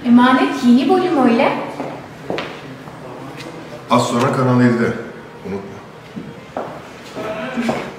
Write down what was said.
Emanet yeni bölüm öyle. Az sonra Kanal 7'de. Unutma.